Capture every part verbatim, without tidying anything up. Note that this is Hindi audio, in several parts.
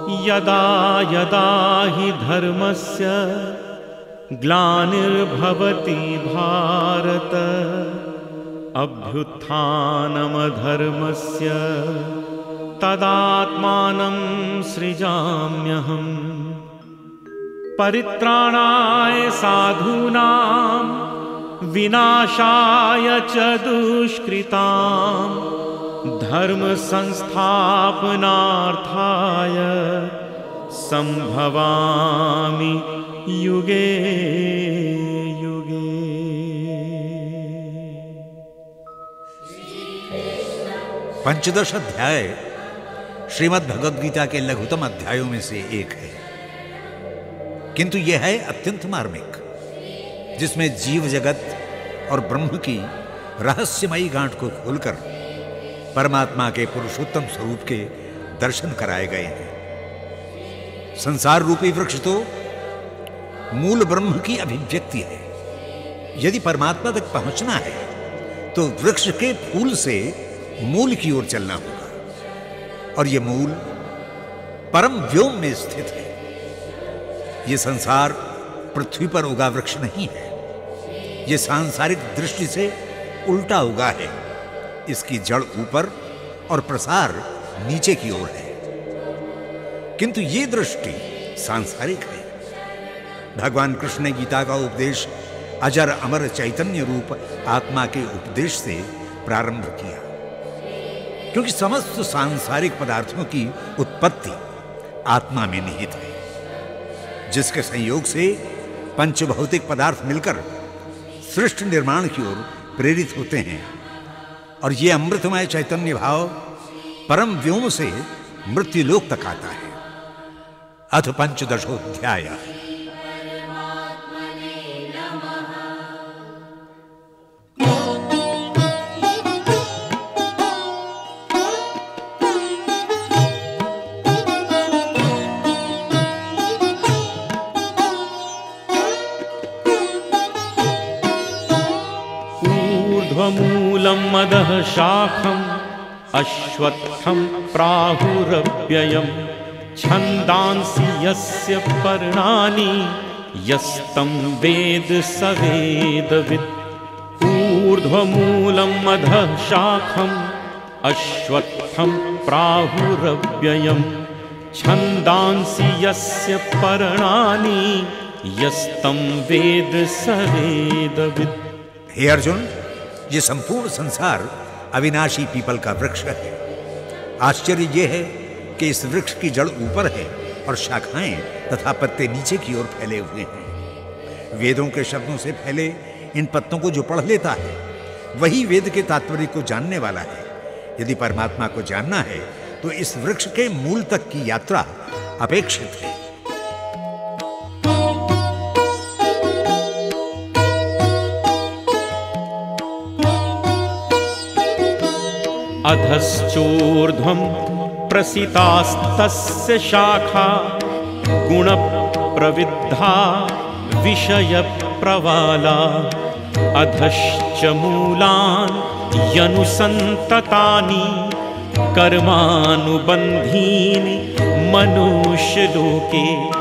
यदा यदा हि धर्मस्य ग्लानिर्भवति भारत अभ्युत्थानमधर्मस्य तदात्मानं सृजाम्यहम्। परित्राणाय साधूनां विनाशाय च दुष्कृतां धर्म संस्थापनार्थाय संभवामि युगे युगे। पंचदश अध्याय श्रीमद् भगवद गीता के लघुतम अध्यायों में से एक है, किंतु यह है अत्यंत मार्मिक, जिसमें जीव जगत और ब्रह्म की रहस्यमयी गांठ को खोलकर परमात्मा के पुरुषोत्तम स्वरूप के दर्शन कराए गए हैं। संसार रूपी वृक्ष तो मूल ब्रह्म की अभिव्यक्ति है। यदि परमात्मा तक पहुंचना है तो वृक्ष के फूल से मूल की ओर चलना होगा, और यह मूल परम व्योम में स्थित है। यह संसार पृथ्वी पर उगा वृक्ष नहीं है, यह सांसारिक दृष्टि से उल्टा उगा है। इसकी जड़ ऊपर और प्रसार नीचे की ओर है, किंतु यह दृष्टि सांसारिक है। भगवान कृष्ण ने गीता का उपदेश अजर अमर चैतन्य रूप आत्मा के उपदेश से प्रारंभ किया, क्योंकि समस्त सांसारिक पदार्थों की उत्पत्ति आत्मा में निहित है, जिसके संयोग से पंचभौतिक पदार्थ मिलकर सृष्टि निर्माण की ओर प्रेरित होते हैं, और ये अमृतमय चैतन्य भाव परम व्योम से मृत्युलोक तक आता है। अथ पंचदशोऽध्याय। ऊर्ध्वमूलं मदः शाखम् अश्वत्थं प्राहुरव्ययम् छन्दांसि यस्य पर्णानि यस्तं वेद स वेदवित्। ऊर्ध्वमूलं मदः शाखम् अश्वत्थं प्राहुरव्ययम् छन्दांसि यस्य पर्णानि यस्तं वेद स वेदवित्। हे अर्जुन, ये संपूर्ण संसार अविनाशी पीपल का वृक्ष है। आश्चर्य यह है कि इस वृक्ष की जड़ ऊपर है और शाखाएं तथा पत्ते नीचे की ओर फैले हुए हैं। वेदों के शब्दों से फैले इन पत्तों को जो पढ़ लेता है वही वेद के तात्पर्य को जानने वाला है। यदि परमात्मा को जानना है तो इस वृक्ष के मूल तक की यात्रा अपेक्षित है। अधश्चोर्ध्वं प्रसितास्तस्य शाखा गुणप्रविद्धा विषयप्रवाला। अधश्च मूलानि यनुसन्ततानि कर्मानुबन्धीनि मनुष्यलोके।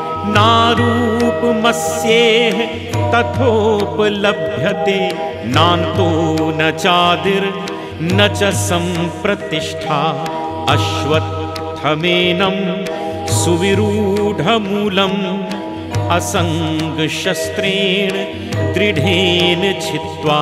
नारूपमस्येह तथोपलभ्यते नान्तो न चादिर् न च संप्रतिष्ठा। अश्वत्थमेनं सुविरूढमूलम् असंगशस्त्रेण दृढ़ेन छित्त्वा।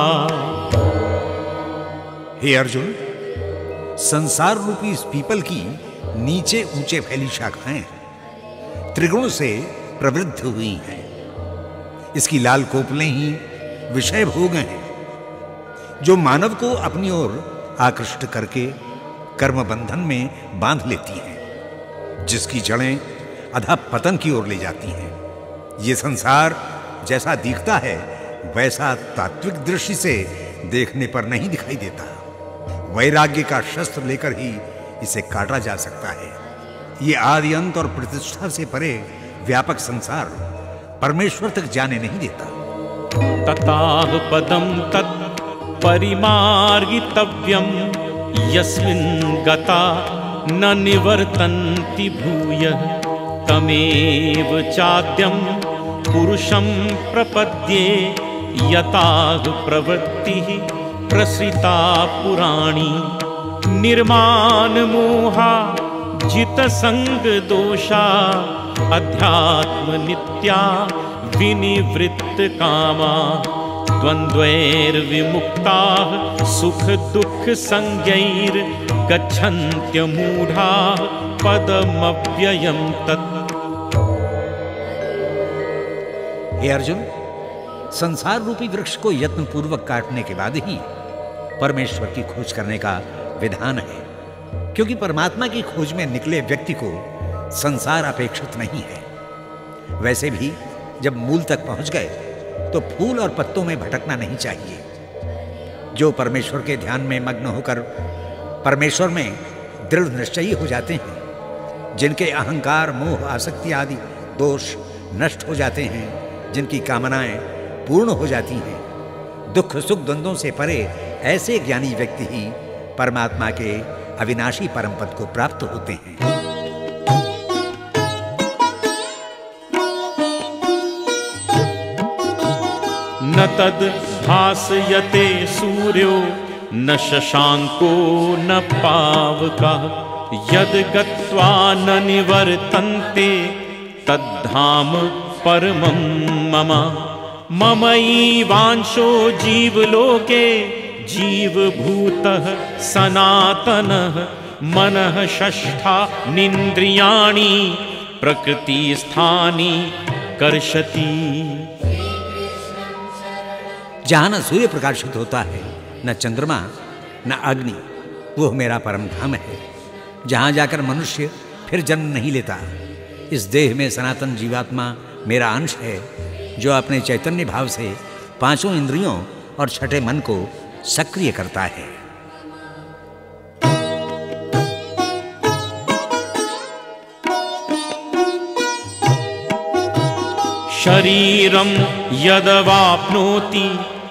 हे अर्जुन, संसार रूपी इस पीपल की नीचे ऊंचे फैली शाखाएं त्रिगुण से प्रवृद्ध हुई हैं। इसकी लाल कोपलें ही विषय भोग हैं, जो मानव को अपनी ओर आकृष्ट करके कर्म बंधन में बांध लेती हैं, जिसकी जड़ें अधः पतन की ओर ले जाती हैं। ये संसार जैसा दिखता है वैसा तात्विक दृष्टि से देखने पर नहीं दिखाई देता। वैराग्य का शस्त्र लेकर ही इसे काटा जा सकता है। ये आदि अंत और प्रतिष्ठा से परे व्यापक संसार परमेश्वर तक जाने नहीं देता। तताह पदम तत् परिमार्गितव्यम यस्मिन् गता न निवर्तन्ति भूयः। तमेव चाद्यं पुरुषं प्रपद्ये यताः प्रवृत्तिः प्रसृता पुराणी निर्माण मोहा जित संग दोषा अध्यात्म नित्या विनिवृत्त कामा द्वन्द्वैर्विमुक्ताः सुख दुःख संज्ञैर् गच्छन्त्यमूढाः पदमव्ययं तत्। हे अर्जुन, संसार रूपी वृक्ष को यत्न पूर्वक काटने के बाद ही परमेश्वर की खोज करने का विधान है, क्योंकि परमात्मा की खोज में निकले व्यक्ति को संसार अपेक्षित नहीं है। वैसे भी जब मूल तक पहुंच गए तो फूल और पत्तों में भटकना नहीं चाहिए। जो परमेश्वर के ध्यान में मग्न होकर परमेश्वर में दृढ़ निश्चयी हो जाते हैं, जिनके अहंकार मोह आसक्ति आदि दोष नष्ट हो जाते हैं, जिनकी कामनाएं पूर्ण हो जाती हैं, दुख सुख द्वंद्वों से परे ऐसे ज्ञानी व्यक्ति ही परमात्मा के अविनाशी परम पद को प्राप्त होते हैं। न तद भासयते सूर्यो न शशांको न पावकः यद गत्वा न निवर्तन्ते तद्धाम परमं मम। ममैवांशो जीवलोके जीवभूतः सनातनः मनः षष्ठानीन्द्रियाणि प्रकृतिस्थानि कर्षति। जहां न सूर्य प्रकाशित होता है, न चंद्रमा, न अग्नि, वो मेरा परम धाम है, जहां जाकर मनुष्य फिर जन्म नहीं लेता। इस देह में सनातन जीवात्मा मेरा अंश है, जो अपने चैतन्य भाव से पांचों इंद्रियों और छठे मन को सक्रिय करता है। शरीरं यदवाप्नोति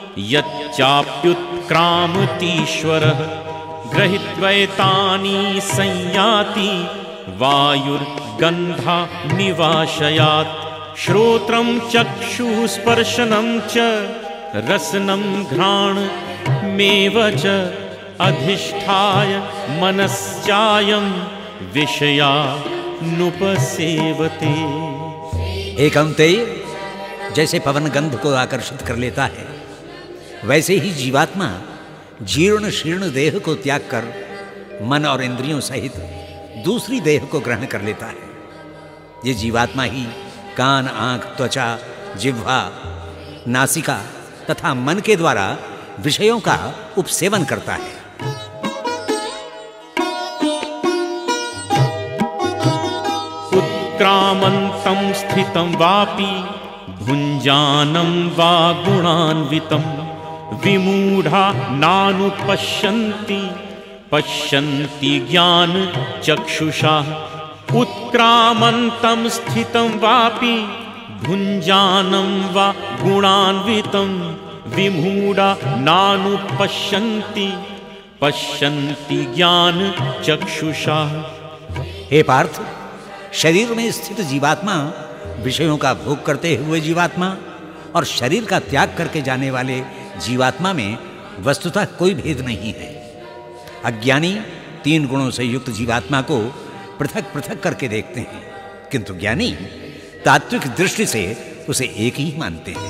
यच्चाप्युत्क्रामतीश्वरः गृहीत्वैतानि संयाति वायुर्गन्धा निवाशयात्। श्रोत्रं चक्षुस्पर्शनं च रसनं घ्राणमेव च अधिष्ठाय मनश्चायं विषयानुपसेवते। एकंतेय जैसे पवन गंध को आकर्षित कर लेता है, वैसे ही जीवात्मा जीर्ण शीर्ण देह को त्याग कर मन और इंद्रियों सहित दूसरी देह को ग्रहण कर लेता है। ये जीवात्मा ही कान, आंख, त्वचा, जिह्वा, नासिका तथा मन के द्वारा विषयों का उपसेवन करता है। उत्क्रामन्तं स्थितं वापि भुञ्जानं वा गुणान्वितं विमूढा नानुपश्यन्ति पश्यन्ति ज्ञान चक्षुषा। उत्क्रामन्तं स्थितं वापि भुञ्जानं वा गुणान्वितं विमूढा नानुपश्यन्ति पश्यन्ति ज्ञान चक्षुषा। हे पार्थ, शरीर में स्थित जीवात्मा विषयों का भोग करते हुए जीवात्मा और शरीर का त्याग करके जाने वाले जीवात्मा में वस्तुतः कोई भेद नहीं है। अज्ञानी तीन गुणों से युक्त जीवात्मा को पृथक पृथक करके देखते हैं, किंतु ज्ञानी तात्विक दृष्टि से उसे एक ही मानते हैं।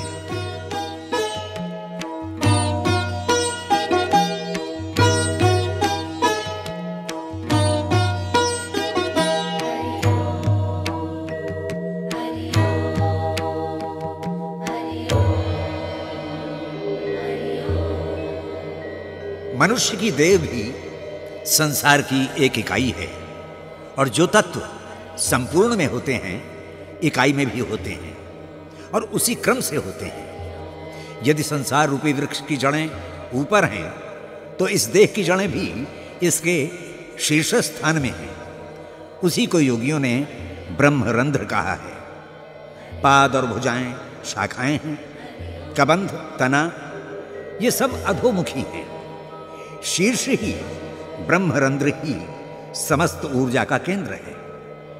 मनुष्य की देह भी संसार की एक इकाई है, और जो तत्व संपूर्ण में होते हैं इकाई में भी होते हैं और उसी क्रम से होते हैं। यदि संसार रूपी वृक्ष की जड़ें ऊपर हैं तो इस देह की जड़ें भी इसके शीर्ष स्थान में हैं। उसी को योगियों ने ब्रह्मरंध्र कहा है। पाद और भुजाएं शाखाएं हैं, कबंध, तना, ये सब अधोमुखी हैं। शीर्ष ही ब्रह्मरंध्र ही समस्त ऊर्जा का केंद्र है।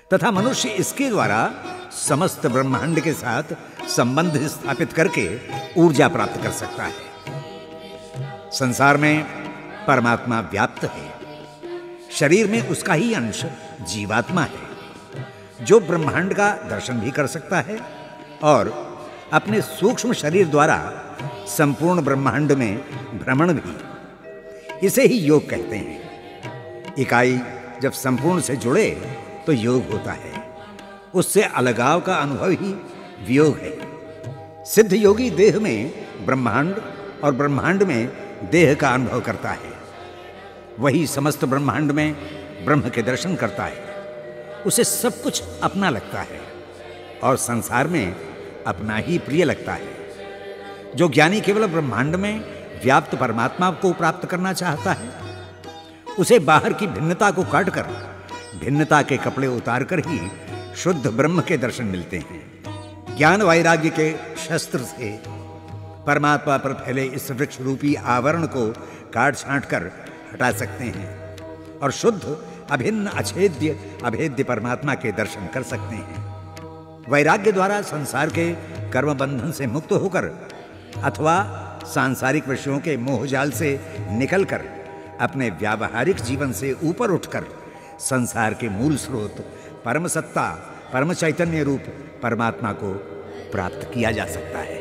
तथा मनुष्य इसके द्वारा समस्त ब्रह्मांड के साथ संबंध स्थापित करके ऊर्जा प्राप्त कर सकता है। संसार में परमात्मा व्याप्त है। शरीर में उसका ही अंश जीवात्मा है, जो ब्रह्मांड का दर्शन भी कर सकता है और अपने सूक्ष्म शरीर द्वारा संपूर्ण ब्रह्मांड में भ्रमण भी। इसे ही योग कहते हैं। इकाई जब संपूर्ण से जुड़े तो योग होता है। उससे अलगाव का अनुभव ही वियोग है। सिद्ध योगी देह में ब्रह्मांड और ब्रह्मांड में देह का अनुभव करता है। वही समस्त ब्रह्मांड में ब्रह्म के दर्शन करता है। उसे सब कुछ अपना लगता है और संसार में अपना ही प्रिय लगता है। जो ज्ञानी केवल ब्रह्मांड में व्याप्त परमात्मा को प्राप्त करना चाहता है, उसे बाहर की भिन्नता को काटकर भिन्नता के कपड़े उतारकर ही शुद्ध ब्रह्म के दर्शन मिलते हैं। ज्ञान वैराग्य के शस्त्र से परमात्मा पर फैले इस वृक्ष रूपी आवरण को काट छांट कर हटा सकते हैं और शुद्ध अभिन्न अछेद्य अभेद्य परमात्मा के दर्शन कर सकते हैं। वैराग्य द्वारा संसार के कर्म बंधन से मुक्त होकर अथवा सांसारिक विषयों के मोहजाल से निकलकर अपने व्यावहारिक जीवन से ऊपर उठकर संसार के मूल स्रोत परम सत्ता परम चैतन्य रूप परमात्मा को प्राप्त किया जा सकता है।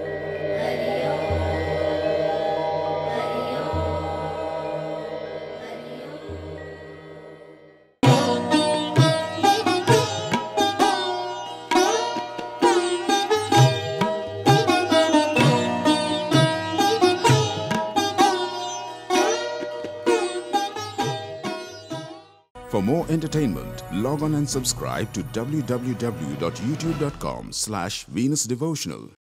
For more entertainment, log on and subscribe to w w w dot youtube dot com slash Venus Devotional.